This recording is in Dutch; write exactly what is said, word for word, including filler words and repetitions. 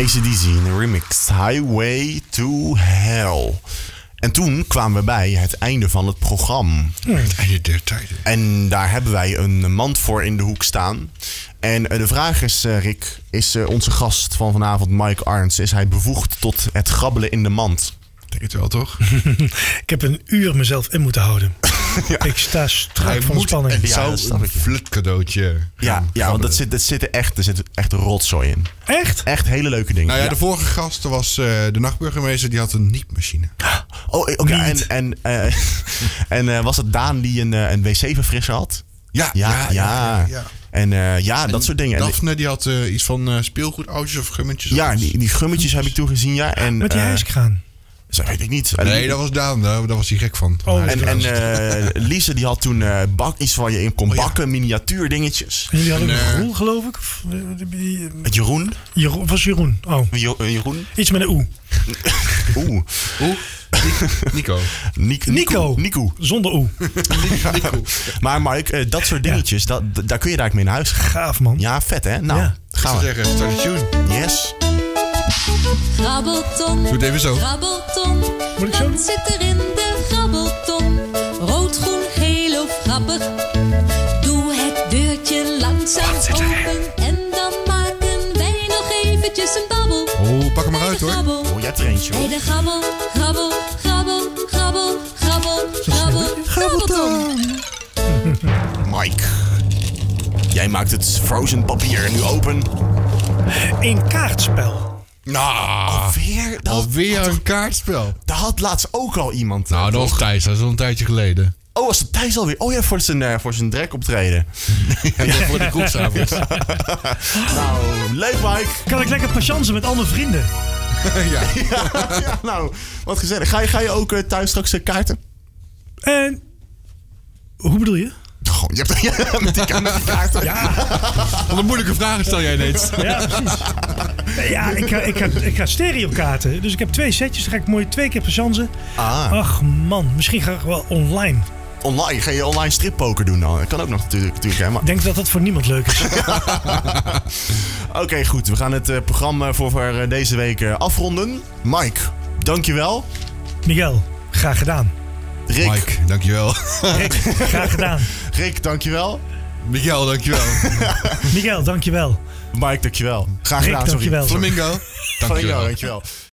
A C D C, een remix. Highway to Hell. En toen kwamen we bij het einde van het programma. Het einde der tijden. En daar hebben wij een mand voor in de hoek staan. En de vraag is, Rick, is onze gast van vanavond, Mike Arns, is hij bevoegd tot het grabbelen in de mand? Ik denk het wel, toch? Ik heb een uur mezelf in moeten houden. Ja. Ik sta strak hij van spanning. Het Ja, zou een flutcadeautje. Ja, ja, want dat zit, dat zit er echt, er zit echt rotzooi in. Echt? Echt hele leuke dingen. Nou ja, ja. de vorige gast was uh, de nachtburgemeester, die had een niepmachine. Oh, oké. Okay. En, en, uh, en uh, was het Daan die een, uh, een wc-verfrisser had? Ja, ja, ja. ja, ja, ja, ja. En uh, ja, dat en soort dingen. Daphne die had uh, iets van uh, speelgoedoutjes of gummetjes. Ja, die, die gummetjes heb ik toegezien, ja. En, met die uh, hijskraan. Dat weet ik niet. Nee, dat was Daan. Daar, daar was hij gek van. Oh, en en uh, Lise die had toen uh, bak, iets waar je in kon bakken, oh, ja. miniatuur dingetjes. En jullie hadden en, een uh, Roel, geloof ik? Of, uh, Jeroen? Jeroen? Was Jeroen? Oh. Jo, uh, Jeroen? Iets met een oe. Oeh. Oeh. Nico. Nico. Nico. Nico. Zonder oe. Nico. Maar Mike, uh, dat soort dingetjes, ja. dat, daar kun je daar mee naar huis gaan. Gaaf, man. Ja, vet hè? Nou, ja. gaan we. Ik zou zeggen, start de tune. Yes. Grabbelton. Doe het even zo. Grabbelton. Moet ik zo? Wat zit er in de grabbelton? Rood, groen, geel of grappig? Doe het deurtje langzaam open. En dan maken wij nog eventjes een babbel. Oh, pak hem maar uit hoor. Grabbel. Oh, jij hebt er eentje hoor. Bij de grabbel, grabbel, grabbel, grabbel, grabbel, grabbel, grabbelton. Mike, jij maakt het frozen papier nu open. Een kaartspel. Nou, alweer, dat alweer had, een kaartspel. Daar had laatst ook al iemand. Nou, dat was Thijs. Dat is al een tijdje geleden. Oh, was het Thijs alweer? Oh ja, voor zijn, uh, voor zijn drek optreden. Ja, ja, voor de kroegavond. Nou, leuk Mike. Kan ik lekker patiënten met andere vrienden? ja. ja, ja, nou, wat gezellig. Ga je, ga je ook uh, thuis straks uh, kaarten? En hoe bedoel je? Oh, je hebt ja, met, die, met die kaarten. Ja. Wat een moeilijke vragen stel jij ineens. Ja, precies. Ja, ik ga, ik ga, ik ga stereokaarten. Dus ik heb twee setjes. Dan ga ik mooi twee keer patiënten. Ah. Ach man, misschien ga ik wel online. Online? Ga je online strippoker doen dan? Dat kan ook nog natuurlijk. natuurlijk hè, maar... Ik denk dat dat voor niemand leuk is. Oké, okay, goed. We gaan het uh, programma voor, voor uh, deze week uh, afronden. Mike, dankjewel. Miguel, graag gedaan. Rick. Mike, dankjewel. Rick, graag gedaan. Rick, dankjewel. Miguel, dankjewel. Miguel, dankjewel. Mike, dankjewel. Graag Rick, gedaan, sorry. dankjewel. Flamingo, dankjewel. Flamingo, dankjewel.